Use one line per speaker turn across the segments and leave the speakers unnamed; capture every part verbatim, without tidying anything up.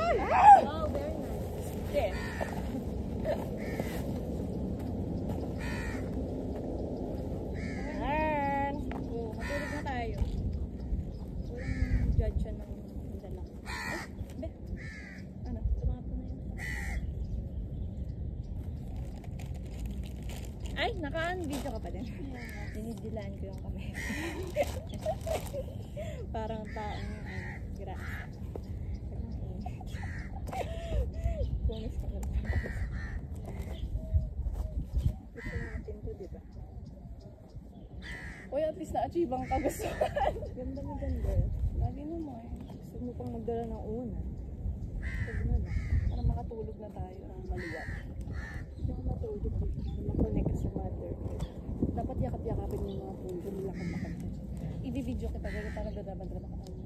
Wow, very nice. There. Ayan. Oh, matulog na tayo. Walang judge siya ng dala. Ay, be. Ano? Tumapo na yun. Ay, naka-video ka pa din. Dinidilaan ko yung kamay. Parang taong ano, gira. Kunis ka na. Ito natin to, diba? Uy, at least na-achieve ang kagustuhan. Ganda na ganda. Lagi mo mo eh. Gusto mo pang magdala ng una. Sabi na lang. Para makatulog na tayo ng maliwat. Hindi ako matulog dito. Makonect sa mother. Dapat yakap-yakapin yung mga pulo. Lumilakad-lakad ka. I-video kita gano'n para drama-drama ka naman.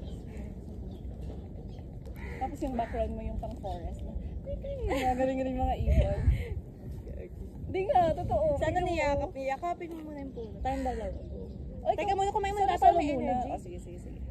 Tapos yung background mo yung pang forest na. Galing-galing mga ibon. Hindi nga, totoo. Sana niyakap. Yakapin mo muna yung pulo. Tayong dalaw. Teka muna, kumain mo na para may energy. Oh, sige, sige, sige.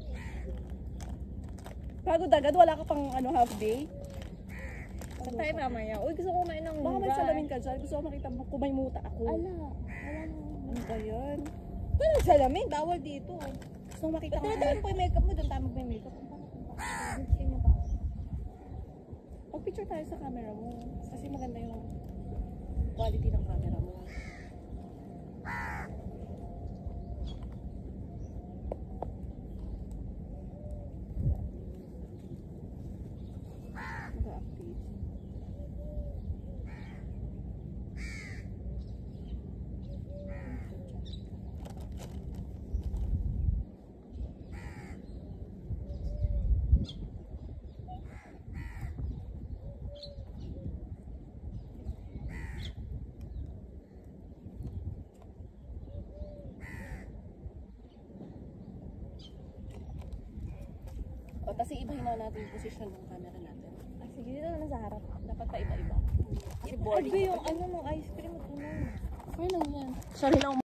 Pagod agad, wala ka pang ano, half day. Saan tayo mamaya? Uy, gusto ko kumain ng baka may salamin ka dyan. Gusto ko makita mo kung may muta ako. Ala, wala mo. Ano ba yan? Paano salamin? Bawal dito. Gusto ko makita ka. Ba't naman po yung makeup mo? Doon tayo mag-makeup. Kanya ba? Mag-picture tayo sa camera mo. Kasi maganda yung quality ng camera mo. Naka-update. O, kasi ibahin na natin yung position ng camera natin. Ay, sige, dito na sa harap. Dapat pa iba-iba. Kasi boring. Ay, yung ano mo, ice cream mo. Ano lang yan. Sorry lang.